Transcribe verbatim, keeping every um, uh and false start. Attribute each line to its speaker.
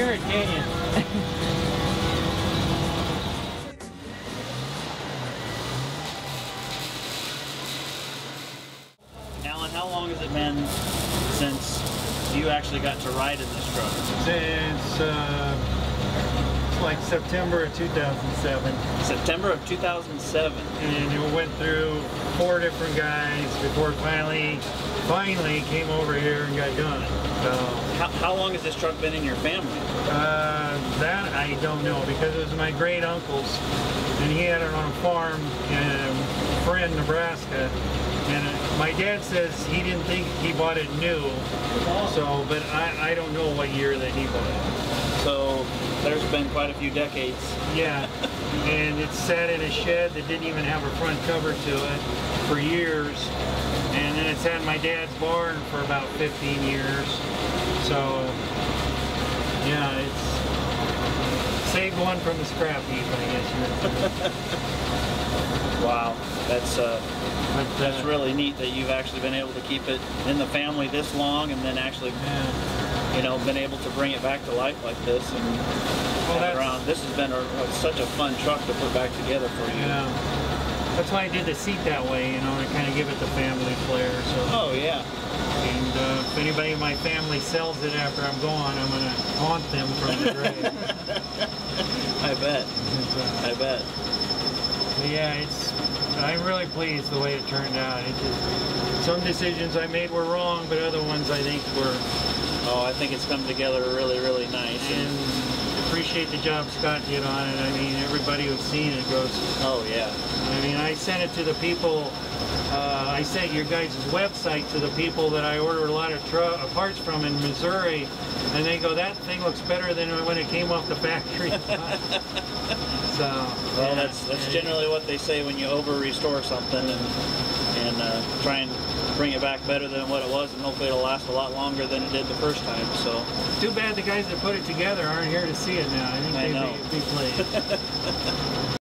Speaker 1: hear it, can you?
Speaker 2: Alan, how long has it been since you actually got to ride in this truck?
Speaker 3: Since uh, it's like September of two thousand seven.
Speaker 2: September of two thousand seven.
Speaker 3: And it went through four different guys before it finally, finally came over here and got done. So,
Speaker 2: how, how long has this truck been in your family?
Speaker 3: Uh, that I don't know, because it was my great uncle's, and he had it on a farm in Friend, Nebraska. And my dad says he didn't think he bought it new, so, but I, I don't know what year that he bought it.
Speaker 2: So there's been quite a few decades.
Speaker 3: Yeah, and it sat in a shed that didn't even have a front cover to it for years. And then it's had my dad's barn for about fifteen years. So, yeah, it's saved one from the scrap heap, I guess.
Speaker 2: Wow, that's uh,
Speaker 3: but, uh,
Speaker 2: that's really neat that you've actually been able to keep it in the family this long, and then actually,
Speaker 3: yeah.
Speaker 2: you know, been able to bring it back to life like this and
Speaker 3: well,
Speaker 2: have it around. This has been a, a, such a fun truck to put back together for you.
Speaker 3: Yeah, that's why I did the seat that way, you know, to kind of give it the family flair. So.
Speaker 2: Oh yeah.
Speaker 3: And uh, if anybody in my family sells it after I'm gone, I'm going to haunt them from the grave.
Speaker 2: I bet. I bet.
Speaker 3: But yeah, it's. I'm really pleased the way it turned out. It just, some decisions I made were wrong, but other ones I think were.
Speaker 2: Oh, I think it's come together really, really nice.
Speaker 3: And appreciate the job Scott did on it. I mean, everybody who's seen it goes.
Speaker 2: Oh yeah.
Speaker 3: I mean, I sent it to the people. Uh, I sent your guys' website to the people that I ordered a lot of tr parts from in Missouri, and they go, "That thing looks better than when it came off the factory." So,
Speaker 2: well,
Speaker 3: yeah.
Speaker 2: that's that's generally what they say when you over restore something and and uh, try and bring it back better than what it was, and hopefully it'll last a lot longer than it did the first time. So,
Speaker 3: too bad the guys that put it together aren't here to see it now. I think
Speaker 2: I
Speaker 3: they'd
Speaker 2: know.
Speaker 3: be, be pleased.